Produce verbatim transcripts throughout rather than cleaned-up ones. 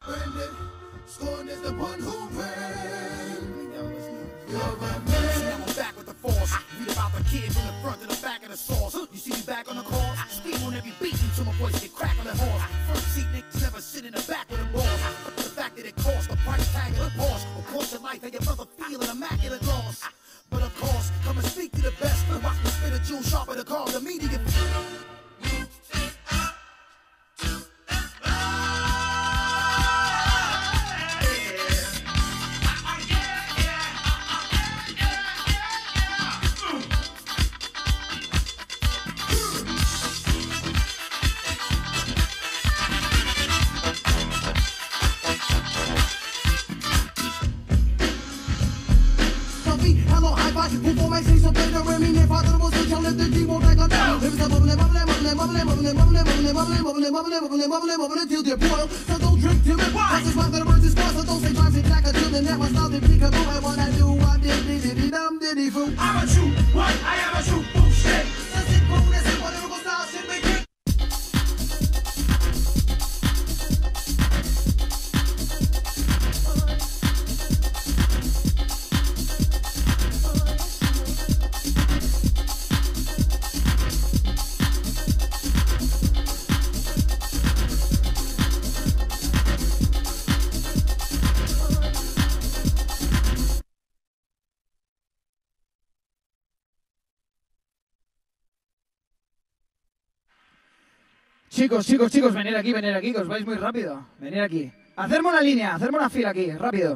Brendan, Scorn is the one who ran. You're a man. See, now I'm back with the force. Read about the kid from the front to the back of the sauce. You see me back on the course? Scream on every beat until my voice get crackling hoarse. Front seat niggas never sit in the back with a boss. The fact that it costs the price tag of the boss. Of course, your life and your brother feel an immaculate loss. But of course, come and speak to the best. Watch me spit a jewel sharper to call the media. Hello, high five, before my say so play the rim, if I thought it was a child, let the demon back on down. If it's a bubble, bubble, bubble, bubble, bubble, bubble, bubble, bubble, bubble, bubble, bubble, bubble, bubble, until they boil. So don't drink till it boils. That's why the birds is spoiled, so don't say drives it back until the net was out to pick up. And what I do, I did, did, did, did, dum, did, did, fool. I'm a true one, I am a true bullshit. That's it, boom, that's it, whatever goes down, shit, make it. Chicos, chicos, chicos, venid aquí, venid aquí, que os vais muy rápido. Venid aquí. Hacerme una línea, hacerme una fila aquí, rápido.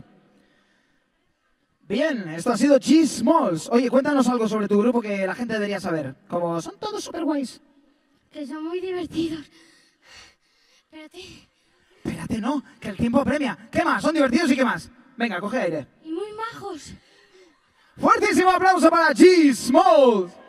Bien, esto ha sido H H I Smalls. Oye, cuéntanos algo sobre tu grupo que la gente debería saber. Como son todos súper guays. Que son muy divertidos. Espérate. Espérate, no, que el tiempo apremia. ¿Qué más? Son divertidos y qué más. Venga, coge aire. Y muy majos. Fuertísimo aplauso para H H I Smalls.